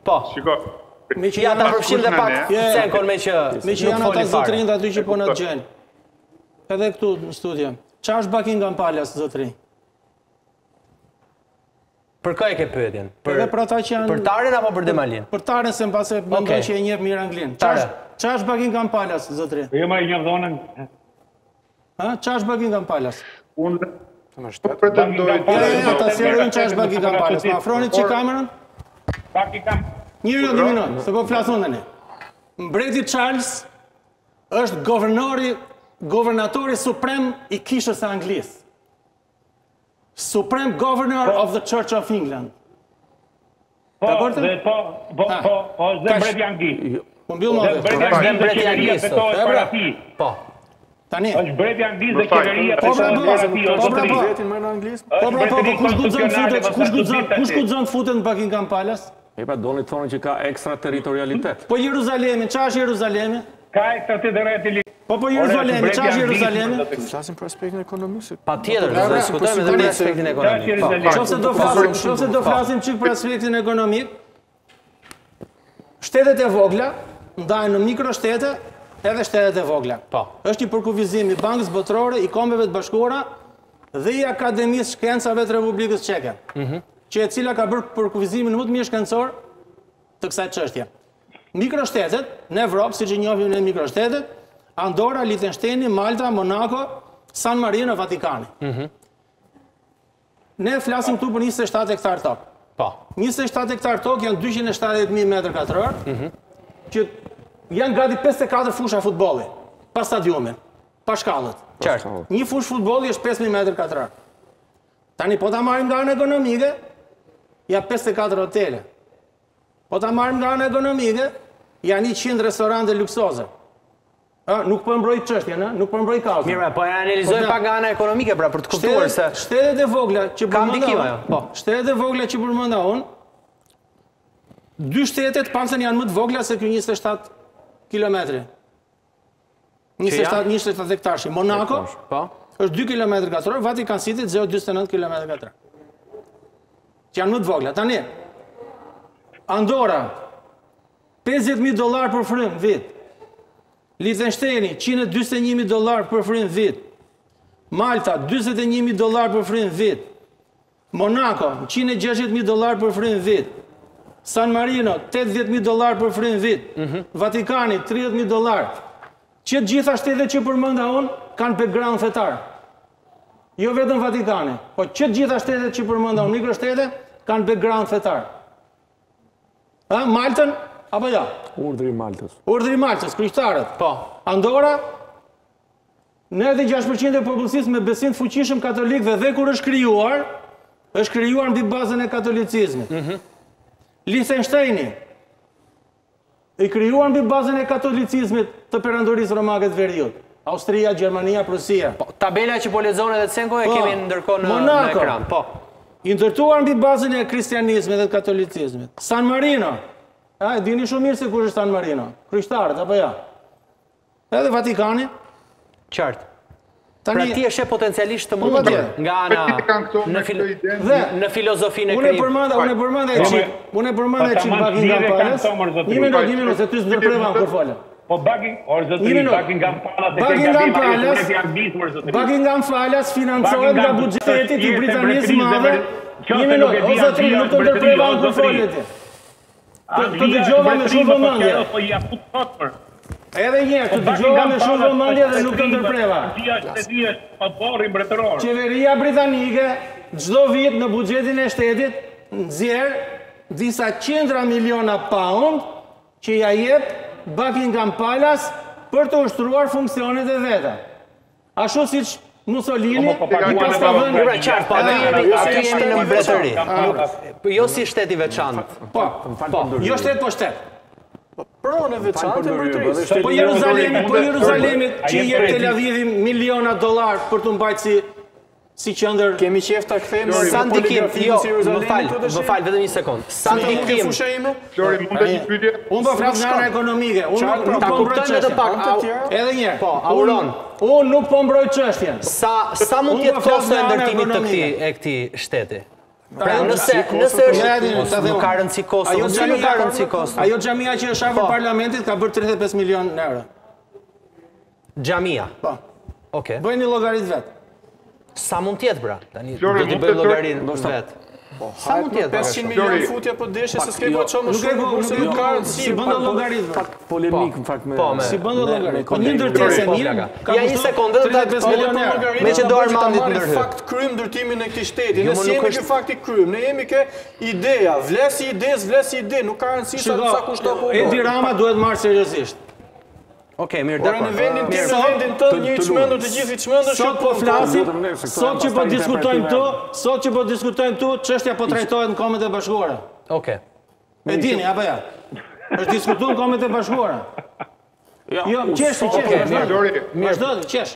Po. Shiko. Me që ja ta përfshim dhe pak Cenkon me që janë ata zotrinj aty që po na dëgjojnë. Edhe këtu në studio. Çfarë është Buckingham Palace zotrinj? Për kë e ke pyetjen? Edhe për ata që janë për Taren apo për Demalin? Për Taren se mbase mendoj që e njeh mirë anglin. Çfarë është Buckingham Palace zotrinj? Jo më e njeh zonën. Ha, çfarë është Buckingham Palace? Unë pretendoj ata serën çfarë është Buckingham Palace. Ma afroni çik kamerën? Buckingham. Një minut, se po flasun tani. Mbreti Charles është governatori suprem i kishës së Anglisë. Supreme Governor of the Church of England. Po, dhe mbreti Anglisë. Po mbyll më. Mbreti Anglisë. Po. Tani. Është mbreti Anglisë dhe qeveria kush guxon futet në Buckingham Palace? Doni të thonë që ka ekstraterritorialitet. Po Jeruzalemi, çfarë është Jeruzalemi? Ka ekstraterritorialitet. Po Jeruzalemi, çfarë është Jeruzalemi? Flasim për aspektin ekonomik. Patjetër, do të diskutojmë edhe për aspektin ekonomik. Nëse do flasim çik për aspektin ekonomik, shtetet e vogla ndahen në mikroshtete edhe shtetet e vogla. Është një përkufizim i Bankës Botërore, i Kombeve të Bashkuara dhe i Akademisë Shkencave të Republikës Çeke. Që e cila ka bërë përkufizimin më të mirë shkencor të kësaj çështje. Mikroshtetet në Evropë, siç e njohim ne mikroshtetet, Andorra, Liechtenstein, Malta, Monaco, San Marino, Vatikani. Ne flasim këtu për 27 hektar tokë. Po. 27 hektar tokë janë 270.000 metër katror, që janë gati 54 fusha futbolli, pa stadiumin, pa shkallët. Qartë. Një fush futbolli është 5.000 metër katror. Tani po ta marrim nga ana ekonomike, ja 54 hotele. Po ta marrim nga ana ekonomike, janë 100 restorante luksoze. Nuk po mbroj çështjen, nuk po mbroj kazën. Mirë, po e analizoj pak nga ana ekonomike pra për të kuptuar se shtetet e vogla që përmenda. Po, shtetet e vogla që përmenda unë, dy shtetet pancën janë më të vogla se ky 27 kilometri. 27 hektarshi. Monaco është 2 km katror, Vatican City 0,49 km katror. Që janë më të vogla. Tani, Andorra, $50.000 për frym vit. Liechtenstein, $141.000 për frym vit. Malta, $41.000 për frym vit. Monaco, $160.000 për frym vit. San Marino, $80.000 për frym vit. Vatikani, $30.000. Që gjitha shtetet që përmenda unë kanë background fetar. Jo vetëm Vatikani, po që gjitha shtetet që përmenda unë, mikroshtetet, kanë background fetar. Maltën, apo ja? Urdhri i Maltës. Urdhri i Maltës, kryetarët. Po. Andorra, 96% e popullsisë me besim të fuqishëm katolikëve dhe kur është krijuar mbi bazën e katolicizmit. Liechtensteini, i krijuar mbi bazën e katolicizmit të perandorisë romake të veriut. Austria, Gjermania, Prusia. Tabela që po lexon edhe Cenko e kemi ndërkohë në ekran. Po. I ndërtuar mbi bazën e kristianizmit dhe katolicizmit. San Marino. E dini shumë mirë se kush është San Marino. Kryetarët apo ja? Edhe Vatikani. Qartë. Pra ti është potencialisht të mundur nga ana në filozofinë e krijimit. Unë e përmenda e çik Buckingham Palace. Një minut se ty s'ndërpreva kur folën. Po Buckingham Palace financohet nga buxheti i Britanisë së Madhe. Një minut, o zotëri, nuk të ndërpreva kur folën ti. Të dëgjova me shumë vëmendje. Edhe njerë, të dëgjova me shumë vëmendje dhe nuk të ndërpreva. Qeveria britanike çdo vit në buxhetin e shtetit nxjerr disa qindra miliona pound që ja jep Buckingham Palace për të ushtruar funksionet e veta. Ashtu siç Mussolini i paska vënë qartë, po aty jemi në mbretëri. Jo si shteti i veçantë. Po, jo shtet po shtet. Pronë veçantë e mbretërisë. Po Jeruzalemi që i jep Tel Avivi miliona dollar për të mbajtur si qendër. Kemi qejf ta kthejmë sa ndikim, jo, më fal vetëm një sekond. Sa ndikim fusha ime? Flori, mund të një pyetje? Unë po flas nga ana ekonomike. Unë nuk po mbroj çështjen. Edhe një herë. Po, Auron. Unë nuk po mbroj çështjen. Sa mund të jetë kosto e ndërtimit të këtij shteti? Pra nëse është nuk ka rëndësi Kosovë, pse nuk ka rëndësi Kosovë? Ajo xhamia që është afër parlamentit ka bërë 35 milion euro. Xhamia. Po. Okej. Bëjnë llogarit vet. Sa mund të jetë pra? Tani do të bëjmë llogarinë vet. Sa mund të jetë? 500 milion futja po deshe se s'ke po çmë shumë, kurse nuk ka rëndësi. Si bën llogarit? Pak polemik në fakt me. Si bën llogarit? Po një ndërtesë mirë. Ja një sekondë do ta 35 milion euro. Me që do Armandit ndërhyj. Fakt krym ndërtimin e këtij shteti. Ne jemi ky fakti krym. Ne jemi ke ideja, vlesi ide, nuk ka rëndësi sa kushton po. Edi Rama duhet marrë seriozisht. Okej, mirë, Por në vendin tim, në vendin tënd, një i çmendur, të gjithë i çmendur, Sot po flasim, sot që po diskutojmë këtu, çështja po trajtohet në Kombet e Bashkuara. Okej. E dini apo ja? Është diskutuar në Kombet e Bashkuara. Jo, qesh, vazhdo, qesh.